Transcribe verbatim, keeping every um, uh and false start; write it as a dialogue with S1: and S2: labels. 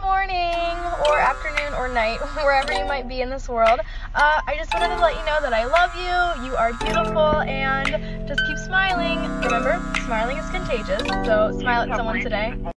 S1: morning, or afternoon, or night, wherever you might be in this world. Uh, I just wanted to let you know that I love you, you are beautiful, and just keep smiling. Remember, smiling is contagious, so smile at someone today.